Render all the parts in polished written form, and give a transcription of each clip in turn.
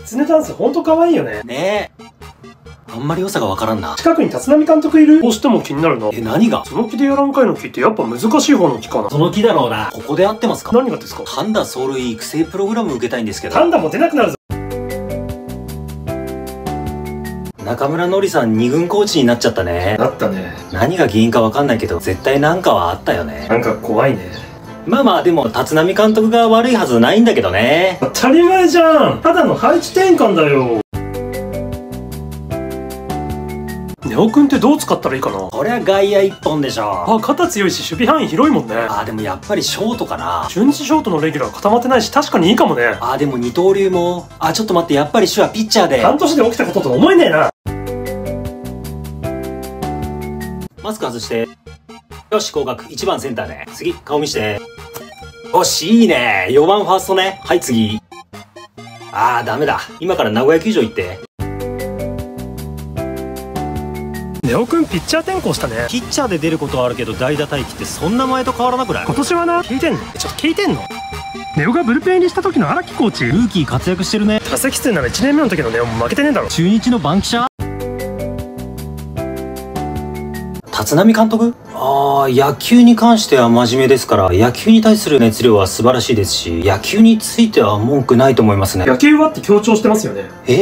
狐ダンスほんと可愛いよね。 ねえ。あんまり良さがわからんな。 近くに立浪監督いる？どうしても気になるな。 何が？ その木でやらんかいの木ってやっぱ難しい方の木かな。 その木だろうな。ここで合ってますか？ 何がですか？ パンダ走塁育成プログラム受けたいんですけど。 パンダも出なくなるぞ。 中村のりさん2軍コーチになっちゃったね。 なったね。 何が原因かわかんないけど、絶対なんかはあったよね。 なんか怖いね。 まあまあ、でも立浪監督が悪いはずないんだけどね。 当たり前じゃん。ただの配置転換だよ。ネオくんってどう使ったらいいかな。 こりゃ外野1本でしょ。 あ、肩強いし守備範囲広いもんね。 でもやっぱりショートかな。 中日ショートのレギュラー固まってないし確かにいいかもね。 でも二刀流も。ちょっと待って、やっぱり手話ピッチャーで。 半年で起きたことと思えねえな。 マスク外して。よし、合格。1番センターね。次、顔見して。よし、いいね。4番ファーストね。はい、次。ダメだ。今から名古屋球場行って。 ネオくんピッチャー転向したね。 ピッチャーで出ることはあるけど、代打待機ってそんな前と変わらなくない？ 今年はな。聞いてんの？ちょっと聞いてんの？ネオがブルペン入りした時の荒木コーチ。 ルーキー活躍してるね。 打席数なら1年目の時のネオも負けてねえだろ。 中日の番記者？立浪監督？野球に関しては真面目ですから、野球に対する熱量は素晴らしいですし、野球については文句ないと思いますね。 野球はって強調してますよね。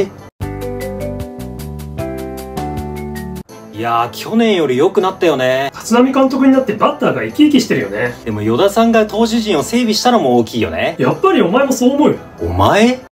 いやー、去年より良くなったよね。 立浪監督になってバッターが生き生きしてるよね。 でも与田さんが投手陣を整備したのも大きいよね。 やっぱりお前もそう思うよ。 お前？